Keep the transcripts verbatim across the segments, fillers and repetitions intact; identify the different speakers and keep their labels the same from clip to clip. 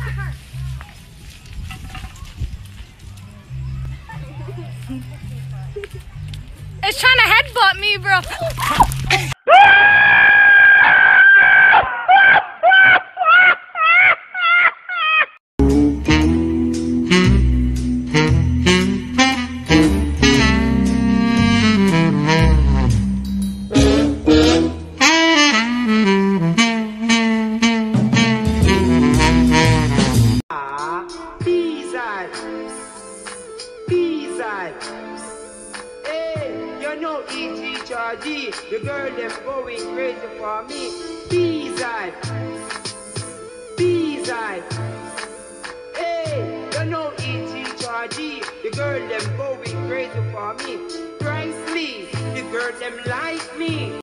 Speaker 1: It's trying to headbutt me, bro.
Speaker 2: The girl them going crazy for me. B-side, B-side. Hey, you know E G Chargy. The girl them going crazy for me. Precisely, the girl them like me.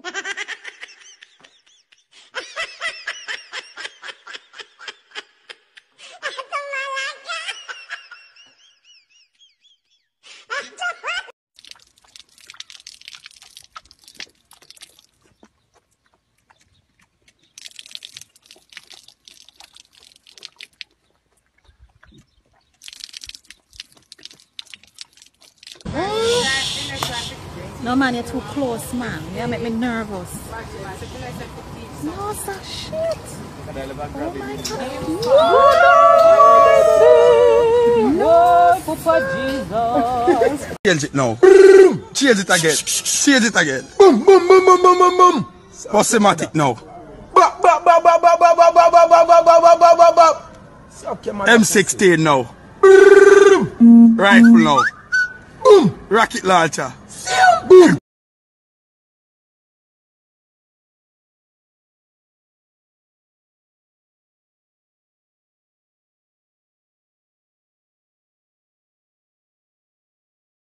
Speaker 3: No man, you're too close, man. You make me nervous. No, that shit. Oh my God. No, Papa Jesus.
Speaker 4: Change it now. Change it again. Change it again. Boom, boom, boom, boom, boom, boom, boom. Postmatic now. M sixteen now. Rifle now. Boom. Rocket launcher.